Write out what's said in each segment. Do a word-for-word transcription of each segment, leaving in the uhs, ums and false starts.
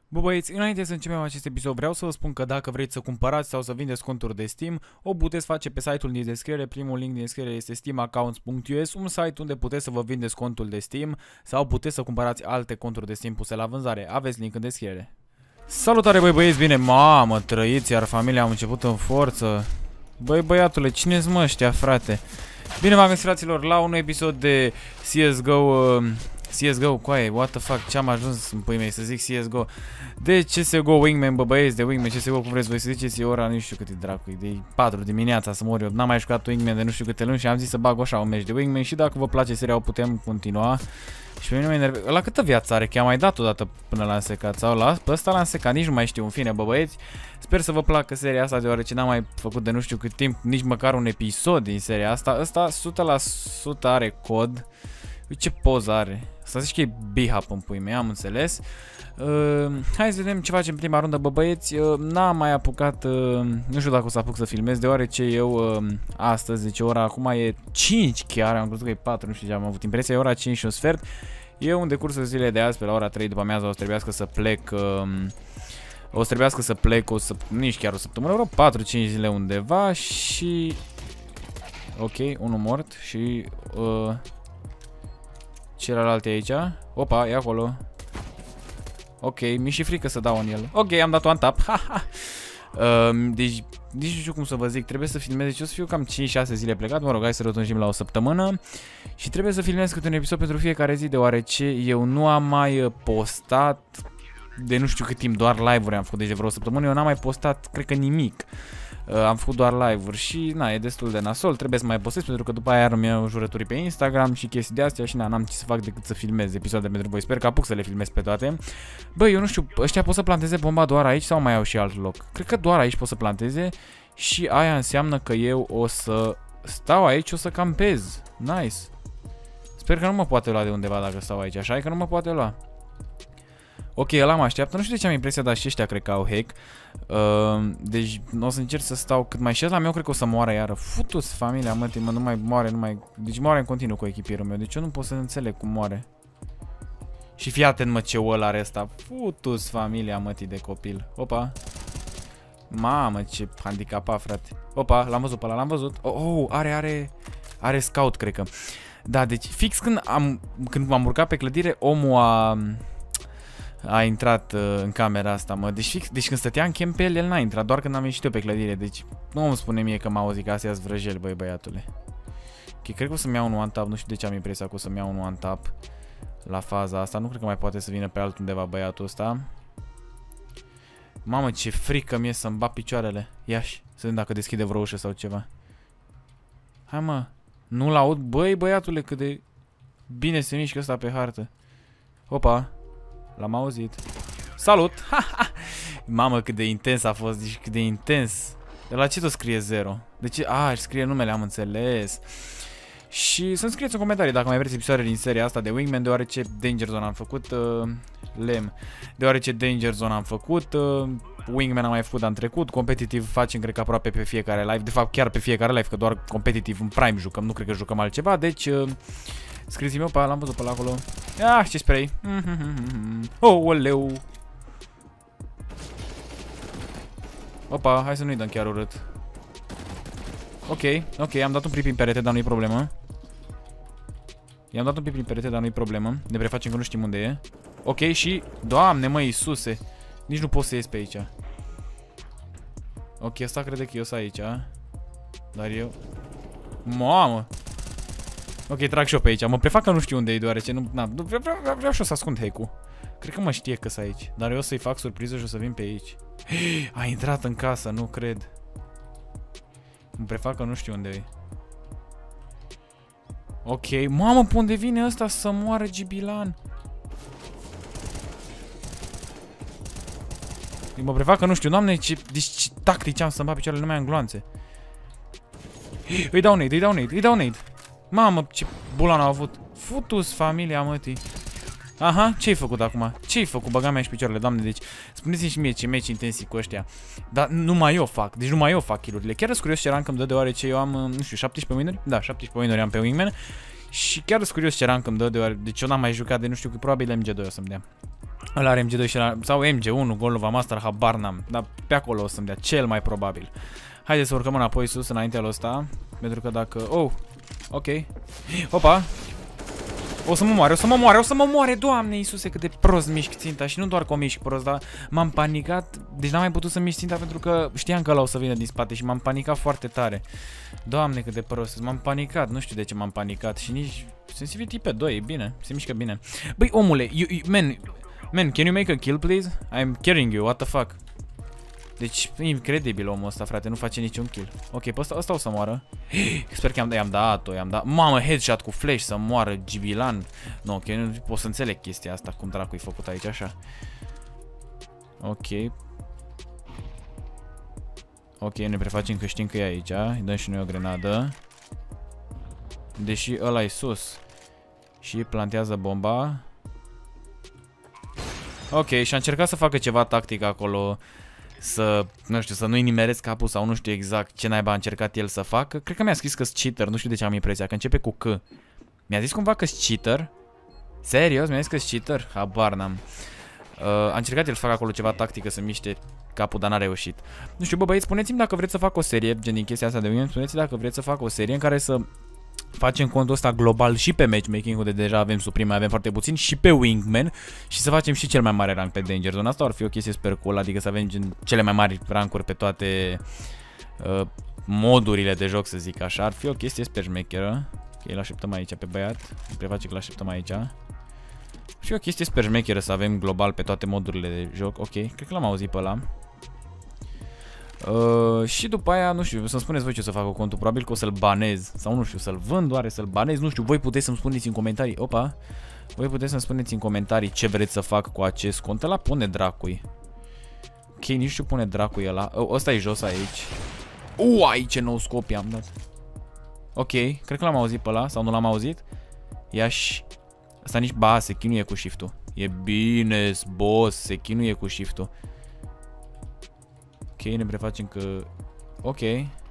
Bă băieți, înainte să începem acest episod, vreau să vă spun că dacă vreți să cumpărați sau să vindeți conturi de Steam, o puteți face pe site-ul din descriere. Primul link din descriere este steam accounts punct u s, un site unde puteți să vă vindeți contul de Steam sau puteți să cumpărați alte conturi de Steam puse la vânzare. Aveți link în descriere. Salutare băi băieți, bine, mamă, trăiți, iar familia am început în forță. Băi băiatule, cine-s mă ăștia, frate? Bine v-am găsit, fraților, la un episod de C S G O... Uh, C S G O, coaie, what the fuck, ce-am ajuns în pui mei să zic C S G O. De C S G O Wingman, bă băieți, de Wingman, C S G O, cum vreți voi să ziceți, e ora, nu știu cât e dracu, de patru dimineața să mor eu. N-am mai jucat Wingman de nu știu câte luni și am zis să bag așa un meci de Wingman și dacă vă place seria o putem continua. Și pe mine mă enervează. La câtă viață are? Că am mai dat odată până la însecat sau la pe ăsta la însecat, nici nu mai știu, în fine, bă băieți. Sper să vă placă seria asta, deoarece n-am mai făcut de nu știu cât timp, nici măcar un episod din seria asta. Ăsta o sută la sută are cod. Uite ce poză are. Să zici că e B-Hub în pui mei, am înțeles. Uh, hai să vedem ce facem în prima rundă, bă băieți. Uh, N-am mai apucat, uh, nu știu dacă o să apuc să filmez, deoarece eu uh, astăzi, deci ora acum e cinci chiar, am crezut că e patru, nu știu ce am avut impresia, e ora cinci și un sfert. Eu în decursul zilei de azi, pe la ora trei după amiază, o să trebuiască să plec... Uh, o să trebuiască să plec, o să, nici chiar o săptămână, vreo patru cinci zile undeva și... Ok, unul mort și... Uh, celălalt e aici. Opa, e acolo. Ok, mi-e și frică să dau în el. Ok, am dat one tap. uh, deci, nici nu știu cum să vă zic. Trebuie să filmez. Deci o să fiu cam cinci șase zile plecat. Mă rog, hai să rotunjim la o săptămână. Și trebuie să filmez câte un episod pentru fiecare zi, deoarece eu nu am mai postat de nu știu cât timp, doar live-uri am făcut. Deci de vreo săptămână eu n-am mai postat, cred că nimic. Uh, am făcut doar live-uri și na, e destul de nasol, trebuie să mai postez pentru că după aia îmi iau jurături pe Instagram și chestii de astea și na, n-am ce să fac decât să filmez episoade pentru voi. Sper că apuc să le filmez pe toate. Băi, eu nu știu, ăștia pot să planteze bomba doar aici sau mai au și alt loc? Cred că doar aici pot să planteze și aia înseamnă că eu o să stau aici, o să campez. Nice. Sper că nu mă poate lua de undeva dacă stau aici, așa e că nu mă poate lua. Ok, ăla mă așteaptă, nu știu de ce am impresia, dar și ăștia cred că au hack. Uh, deci o să încerc să stau cât mai... Și ăla meu cred că o să moară iară. Futus familia, mă, mă, nu mai moare, nu mai... Deci moare în continuu cu echipierul meu, deci eu nu pot să înțeleg cum moare. Și fii atent, mă, ce wall are ăsta. Futus familia, mătii de copil. Opa. Mamă, ce handicapat, frate. Opa, l-am văzut pe ăla, l-am văzut. Oh, oh, are, are... Are scout, cred că. Da, deci fix când am... Când m-am urcat pe clădire, omul a... A intrat uh, în camera asta, mă. Deci, fix, deci când stătea în camp pe el, el n-a intrat, doar când am ieșit eu pe clădire. Deci nu îmi spune mie că m-a auzit că astea-s vrăjeli, băi, băiatule. Ok, cred că o să-mi iau un one-tap, nu știu de ce am impresia că o să-mi iau un one-tap la faza asta. Nu cred că mai poate să vină pe altundeva băiatul ăsta. Mamă, ce frică mi-e să-mi bat picioarele. Ia-și, să vedem dacă deschide vreo ușă sau ceva. Hai, mă, nu-l aud, băi, băiatule, cât de bine se mișcă ăsta pe hartă. Opa. L-am auzit. Salut! Mamă, cât de intens a fost, deci cât de intens. De la ce tot scrie zero? De ce? A, își scrie numele, am înțeles. Și să-mi scrieți în comentarii dacă mai vreți episoade din seria asta de Wingman, deoarece Danger Zone am făcut. Uh, Lem. Deoarece Danger Zone am făcut. Uh, Wingman am mai făcut în trecut. Competitiv facem, cred că aproape pe fiecare live. De fapt, chiar pe fiecare live, că doar competitiv în Prime jucăm. Nu cred că jucăm altceva, deci... Uh, scrieți-mi eu pe l-am văzut pe la acolo. Ah, ce spray. Oh, oleu. Opa, hai să nu-i dăm chiar urât. Ok, ok, am dat un pic prin perete, dar nu-i problemă. I-am dat un pic prin perete, dar nu-i problemă. Ne prefacem că nu știm unde e. Ok, și... Doamne, mă, Iisuse. Nici nu pot să ies pe aici. Ok, asta crede că eu sunt aici. Dar eu... Mamă! Ok, trag și eu pe aici. Mă prefac că nu știu unde e, deoarece nu... Na, vreau, vreau, vreau și eu să ascund hack-ul. Cred că mă știe că sunt aici. Dar eu o să-i fac surpriză și o să vin pe aici. A intrat în casă, nu cred. Mă prefac că nu știu unde e. Ok, mamă, pe unde vine ăsta să moară Gibilan? Mă prefac că nu știu, doamne, ce, deci, ce tactici am să-mi bat picioarele numai în gloanțe. Îi dau nade, îi dau nade, îi dau nade. Mamă, ce bulan au avut. Futus familia, mătii. Aha, ce-ai făcut acum? Ce-ai făcut? Băga mea și picioarele, doamne, deci spuneți-mi și mie ce meci intensiv cu ăștia. Dar numai eu fac, deci numai eu fac kill-urile. Chiar sunt curios ce rank îmi dă, deoarece eu am, nu știu, șaptesprezece winuri? Da, șaptesprezece winuri am pe Wingman. Și chiar sunt curios ce rank îmi dă, deoarece deci eu n-am mai jucat de nu știu cât, probabil M G doi o să-mi dea. Ăla are M G doi și ăla, sau M G unu, Golova Master, habar n-am. Dar pe acolo o să-mi dea, cel mai probabil. Haideți să urcăm înapoi sus, înaintea lui ăsta. Pentru că dacă... Oh, ok. Opa. O să mă moare, o să mă moare, o să mă moare, Doamne Iisuse, cât de prost mișc ținta. Și nu doar că o mișc prost, dar m-am panicat. Deci n-am mai putut să mișc ținta pentru că știam că ăla o să vină din spate și m-am panicat foarte tare. Doamne, cât de prost, m-am panicat, nu știu de ce m-am panicat. Și nici sensitivity pe doi, e bine, se mișcă bine. Băi, omule, you, you, man, man, can you make a kill, please? I'm carrying you, what the fuck? Deci, incredibil omul ăsta, frate, nu face niciun kill. Ok, pe ăsta, ăsta o să moară. Sper că i-am dat-o, i-am dat... Mamă, headshot cu flash să moară Gibilan. Nu, ok, nu pot să înțeleg chestia asta, cum dracu e făcut aici, așa. Ok. Ok, ne prefacem că știm că e aici, îi dăm și noi o grenadă. Deși ăla e sus. Și plantează bomba. Ok, și a încercat să facă ceva tactic acolo. Să, nu știu, să nu-i nimeresc capul sau nu știu exact ce naiba a încercat el să facă. Cred că mi-a scris că-s cheater, nu știu de ce am impresia, că începe cu C. Mi-a zis cumva că-s cheater? Serios? Mi-a zis că-s cheater? Habar n-am. Uh, a încercat el să facă acolo ceva tactică, să miște capul, dar n-a reușit. Nu știu, bă băieți, spuneți-mi dacă vreți să fac o serie, gen din chestia asta de mine, spuneți dacă vreți să fac o serie în care să facem contul ăsta global și pe matchmaking, unde deja avem Supreme, mai avem foarte puțin, și pe Wingman, și să facem și cel mai mare rank pe Danger Zone. Asta ar fi o chestie super cool, adică să avem gen cele mai mari rankuri pe toate uh, modurile de joc, să zic așa. Ar fi o chestie super șmecheră. Ok, îl așteptăm aici pe băiat, îmi preface că îl așteptăm aici. Și o chestie super șmecheră să avem global pe toate modurile de joc. Ok, cred că l-am auzit pe ăla. Uh, și după aia, nu știu, să-mi spuneți voi ce o să fac cu contul. Probabil că o să-l banez. Sau nu știu, să-l vând oare, să-l banez. Nu știu, voi puteți să-mi spuneți în comentarii. Opa. Voi puteți să-mi spuneți în comentarii ce vreți să fac cu acest cont. Ăla pune dracui. Ok, nici știu pune dracui ăla. Oh, ăsta e jos aici. Uai, ce nou scop i-am dat. Ok, cred că l-am auzit pe ăla. Sau nu l-am auzit. Ia-și. Asta nici, ba, se chinuie cu shift-ul. E bine, boss, se chinuie cu shift-ul. Ok, ne prefacem că... Ok.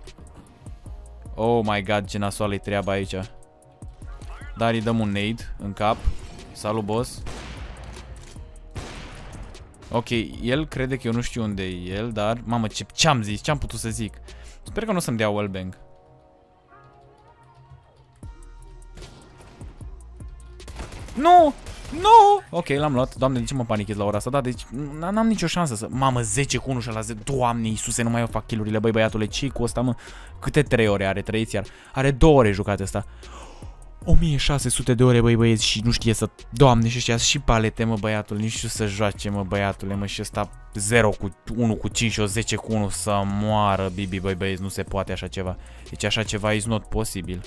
Oh my god, ce nasoală-i treaba aici. Dar îi dăm un nade în cap. Salut, boss. Ok, el crede că eu nu știu unde e el, dar... Mamă, ce ce-am zis? Ce-am putut să zic? Sper că nu o să-mi dea wallbang. Nu! Nu! Ok, l-am luat. Doamne, de ce mă panichez la ora asta? Da, deci n-am nicio șansă să... Mamă, zece cu unu și la zece. Doamne, Iisuse, nu mai eu fac kill-urile, băi, băiatule. Ce-i cu ăsta, mă? Câte trei ore are? Trăiți iar. Are două ore jucat ăsta. o mie șase sute de ore, băi, băieți, și nu știe să... Doamne, și ăștia și palete, mă, băiatul. Nici știu să joace, mă, băiatule, mă. Și ăsta zero cu unu cu cinci și o zece cu unu să moară, bibi, băi, băieți. Nu se poate așa ceva. Deci așa ceva is not posibil.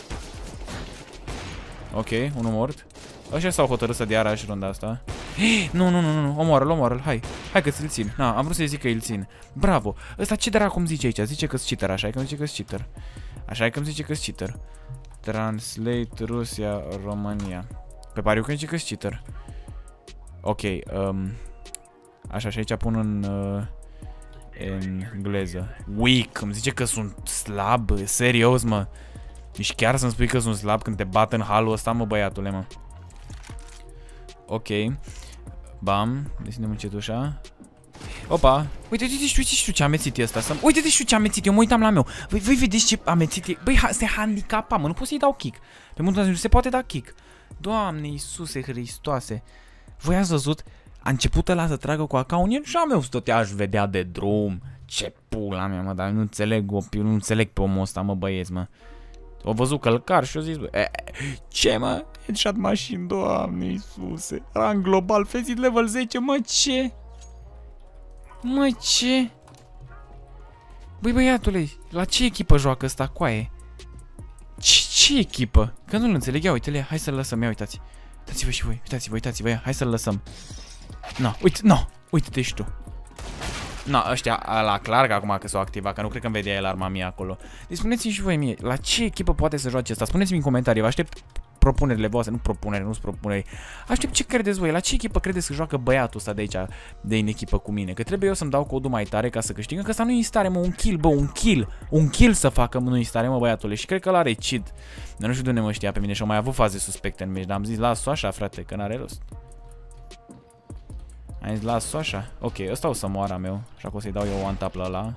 Ok, unul mort. Ăștia s-au hotărât să dea rush runda asta. Nu, nu, nu, nu, nu, omoară-l, omoară-l, hai. Hai că ți-l țin. Na, am vrut să-i zic că îl țin. Bravo. Ăsta ce dracu îmi zice aici? Zice că-s cheater, așa e că-mi zice că-s cheater. Așa e că-mi zice că-s cheater. Translate Rusia, România. Pe pariu că zice că-s cheater. Ok, um, așa, și aici pun în uh, în engleză. Weak, îmi zice că sunt slab, serios, mă. Deci chiar să-mi spui că sunt slab când te bat în halul ăsta, mă, băiatule, mă. Ok. Bam. Deschidem încet ușa. Opa. Uite, uite, știu, știu ce amețit e ăsta. Uite, uite, știu ce amețit. Eu mă uitam la meu. Voi, voi vedeți ce amețit e? Băi, se handicapa, mă. Nu pot să-i dau kick. Pe multă nu se poate da kick. Doamne Iisuse Hristoase. Voi ați văzut? A început ăla să tragă cu account și a meu stătea aș vedea de drum. Ce pula mea, mă, dar nu înțeleg, nu înțeleg pe omul ăsta, mă, băieți, mă. O văzut călcar și o zis, bă, e, ce, mă? Headshot machine, Doamne Iisuse. Rang global, fezit level zece, mă, ce? Mă, ce? Băi, băiatule, la ce echipă joacă ăsta, coaie? Ce, ce echipă? Că nu-l înțeleg, ia uite-le, hai să-l lăsăm, ia uitați. Uitați-vă și voi, uitați-vă, uitați-vă, ia, hai să-l lăsăm. No, uite, no, uite-te și tu. No, ăștia, la clar că acum că s-au activat, că nu cred că-mi vedea el arma mea acolo. Deci spuneți-mi și voi mie, la ce echipă poate să joace ăsta? Spuneți-mi în comentarii, vă aștept propunerile voastre, nu propuneri, nu-s propuneri. Aștept ce credeți voi, la ce echipă credeți că joacă băiatul ăsta de aici, de în echipă cu mine? Că trebuie eu să-mi dau codul mai tare ca să câștigă, că ăsta nu e în stare, mă, un kill, bă, un kill. Un kill să facă, mă, nu e în stare, mă, băiatule. Și cred că l-are cheat. Dar nu știu de unde mă știa pe mine și au mai avut faze suspecte în meci, dar am zis, las-o așa, frate, că n-are rost. Ai zis, las-o așa? Ok, ăsta o să moară meu. Așa că o să-i dau eu one tap la ăla.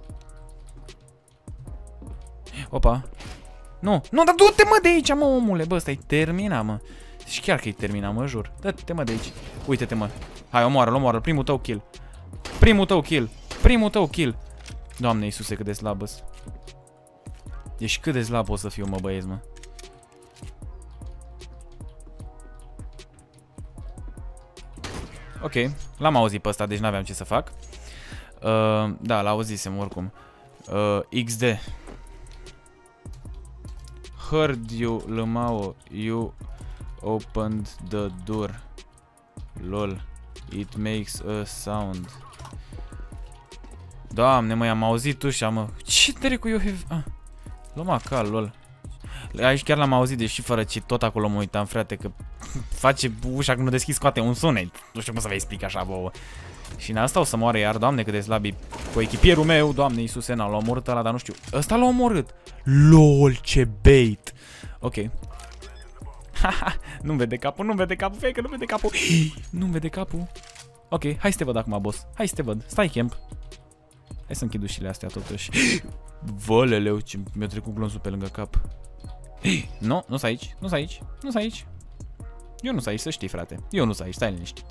Opa. Nu, nu, dar du-te mă de aici, mă, omule. Bă, ăsta-i termina, mă. Și chiar că-i termina, mă, jur. Dă-te mă de aici. Uite-te, mă. Hai, omoară-l, omoară-l. Primul tău kill. Primul tău kill. Primul tău kill. Doamne Iisuse, cât de slabă-s. Deci cât de slab o să fiu, mă, băieți, mă. Ok, l-am auzit pe ăsta, deci n-aveam ce să fac. Uh, da, l-auzisem oricum. Uh, X D. Heard you, Lmao, you opened the door. Lol. It makes a sound. Doamne, mă, am auzit ușa, mă. Ce dracu eu have... Ah. Lăma cal, lol. Aici chiar l-am auzit, deși fără ce tot acolo mă uitam, frate, că face ușa când o deschizi, scoate un sunet. Nu știu cum să vă explic așa, vouă. Și în asta o să moare iar, doamne, cât de slabi cu echipierul meu, doamne Iisuse, n-a l-a omorât ăla, dar nu știu. Ăsta l-a omorât. LOL, ce bait. Ok. Haha, nu-mi vede capul, nu-mi vede capul, fei că nu vede capul. Nu-mi vede capul. Ok, hai să te văd acum, boss. Hai să te văd. Stai camp. Hai să închid ușile astea totuși. Văleleu, ce mi-a trecut glonțul pe lângă cap. Nu, nu-s aici, nu-s aici, nu-s aici. Eu nu-s aici, să știi, frate. Eu nu-s aici, stai liniștit.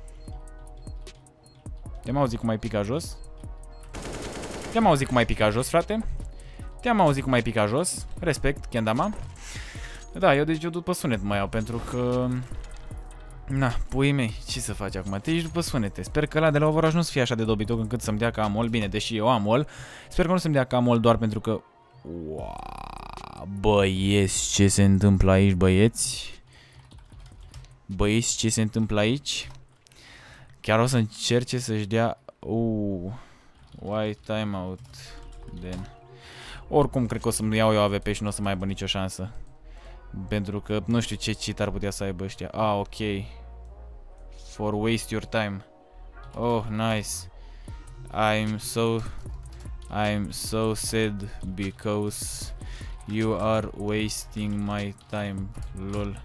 Te-am auzit cum ai picat jos. Te-am auzit cum ai picat jos, frate. Te-am auzit cum ai picat jos. Respect, Kendama. Da, eu deci eu după sunet mă iau, pentru că... Na, puii mei, ce să faci acum? Te ești după sunete. Sper că ăla de la Overwatch nu să fie așa de dobitoc încât să-mi dea ca amol. Bine, deși eu am amol. Sper că nu să-mi dea ca amol doar pentru că... Wow, băieți, ce se întâmplă aici, băieți? Băieți, ce se întâmplă aici? Chiar o să încerce să-și dea... Uh, why timeout? Then. Oricum, cred că o să-mi iau eu A V P și nu o să mai aibă nicio șansă. Pentru că nu știu ce cheat ar putea să aibă ăștia. Ah, ok. For waste your time. Oh, nice. I'm so... I'm so sad because you are wasting my time. Lol.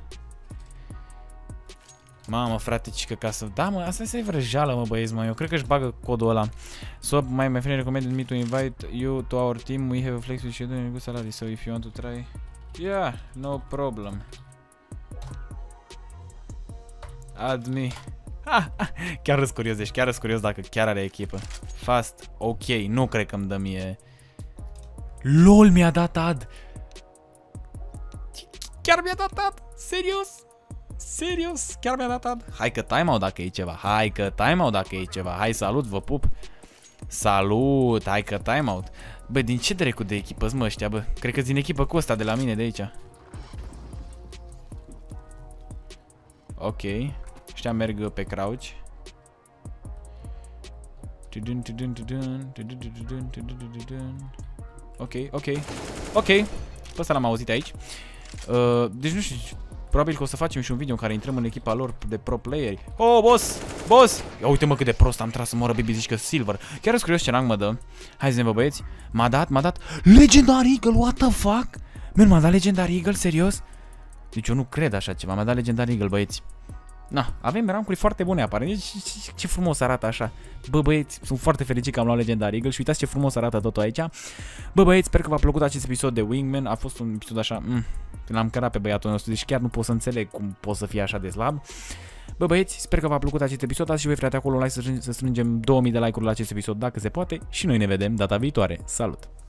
Mamă, frate, ce căcasă. Da, mă, asta este vrăjeală, mă, băieți, mă. Eu cred că își bagă codul ăla. So, my, my friend recommended me to invite you to our team. We have a flexible schedule and a good salary. So, if you want to try... Yeah, no problem. Add me. Ah, ah, chiar răs curios, deci chiar răs curios dacă chiar are echipă. Fast, ok, nu cred că îmi dă mie. LOL, mi-a dat add. Chiar mi-a dat add, serios? Serios, chiar mi-a dat add. Hai că timeout dacă e ceva, hai că timeout dacă e ceva. Hai, salut, vă pup. Salut, hai că timeout. Bă, din ce dracu de echipă-s, mă, ăștia, bă? Cred că din echipă cu ăsta de la mine, de aici. Ok. Ăștia merg pe crouch. Ok, ok. Ok. Pe ăsta l-am auzit aici. Uh, deci nu știu, probabil că o să facem și un video în care intrăm în echipa lor de pro playeri. Oh, boss! Boss! Ia uite-mă cât de prost am tras să moră Baby, zici că Silver. Chiar sunt curios ce rang mă dă. Hai să ne vă băieți. M-a dat, m-a dat Legendary Eagle, what the fuck? Man, m-a dat Legendary Eagle, serios? Deci eu nu cred așa ceva, m-a dat Legendary Eagle, băieți. Na, avem rankuri foarte bune aparent. Ce, ce, ce frumos arată așa. Bă, băieți, sunt foarte fericit că am luat Legendary Eagle și uitați ce frumos arată totul aici. Bă, băieți, sper că v-a plăcut acest episod de Wingman. A fost un episod așa, mm, l-am cărat pe băiatul nostru, deci chiar nu pot să înțeleg cum pot să fie așa de slab. Bă, băieți, sper că v-a plăcut acest episod. Dați și voi, frate, acolo un like să, să strângem două mii de like-uri la acest episod, dacă se poate. Și noi ne vedem data viitoare. Salut!